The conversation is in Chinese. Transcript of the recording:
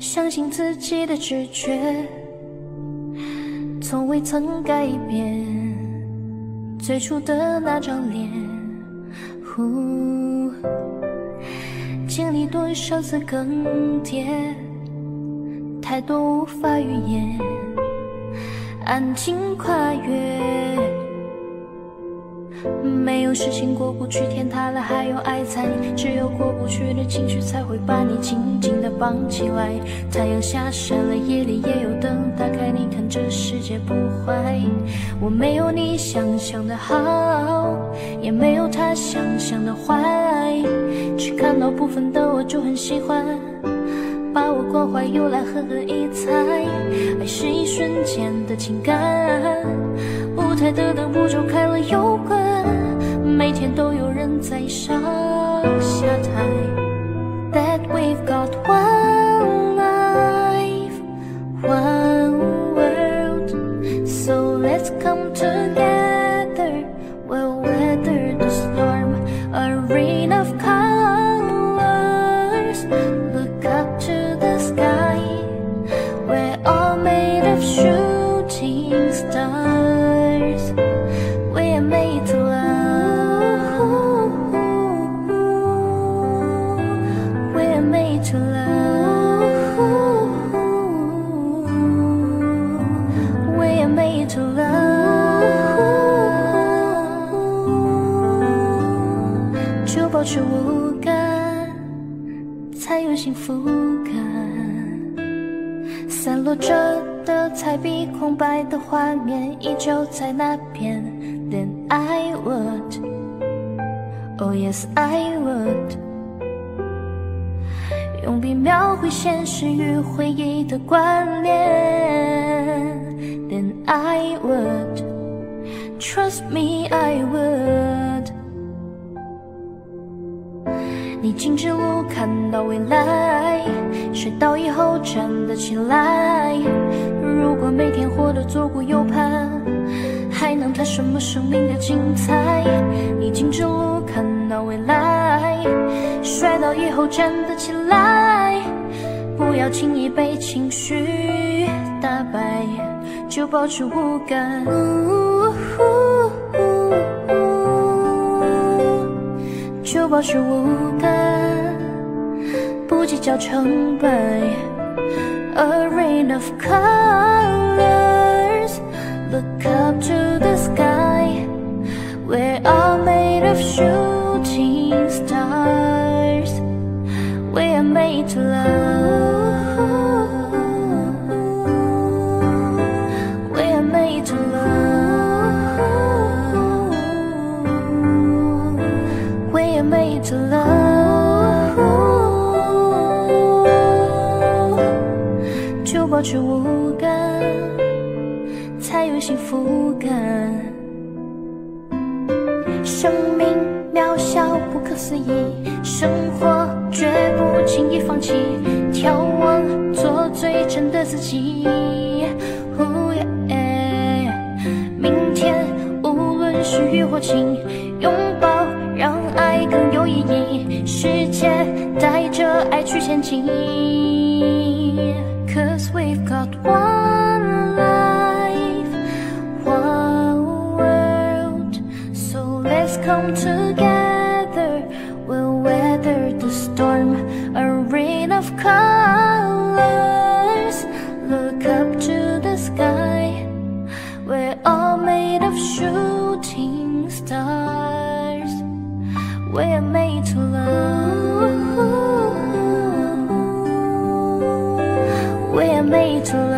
相信自己的直觉，从未曾改变最初的那张脸。经历多少次更迭，太多无法预言，安静跨越。没有事情过不去，天塌了还有爱在，只有过不去的情绪才会把你紧紧地绑起来。太阳下山了，夜里也有灯打开，你看这世界不坏。我没有你想象的好，也没有他想象的坏，只看到部分的我就很喜欢，把我关怀又来狠狠一踩。爱是一瞬间的情感，舞台的灯不就开了又关，每天都有人在上下台。 That we've got one life, one world, so let's come together. We'll weather the storm, a rain of colors. Look up to the sky, we're all made of shooting stars. We're made to love, we're made to love, we're made to love. 就保持无感，才有幸福感。散落着的彩笔，空白的画面依旧在那边。Then I would, oh yes I would， 用笔描绘现实与回忆的关联。Then I would, trust me I would。 你径直路看到未来，睡倒以后站得起来。如果每天活得左顾右盼，还能谈什么生命的精彩？你径直路看到未来，摔倒以后站得起来。不要轻易被情绪打败，就保持无感。就保持无感，不计较成败。A rain of colors, look up to the sky. We're all made of shooting stars. We're made to love. We're made to love.We're made to love， 就保持无感，才有幸福感。生命渺小不可思议，生活绝不轻易放弃，眺望做最真的自己。明天无论是雨或晴，拥抱让爱更有意义，世界带着爱去前进。Cause we've got one life, one world, so let's come together. We'll weather the storm, a rain of colors. Look up to the sky, we're all made of shooting stars.We're made to love. We're made to love.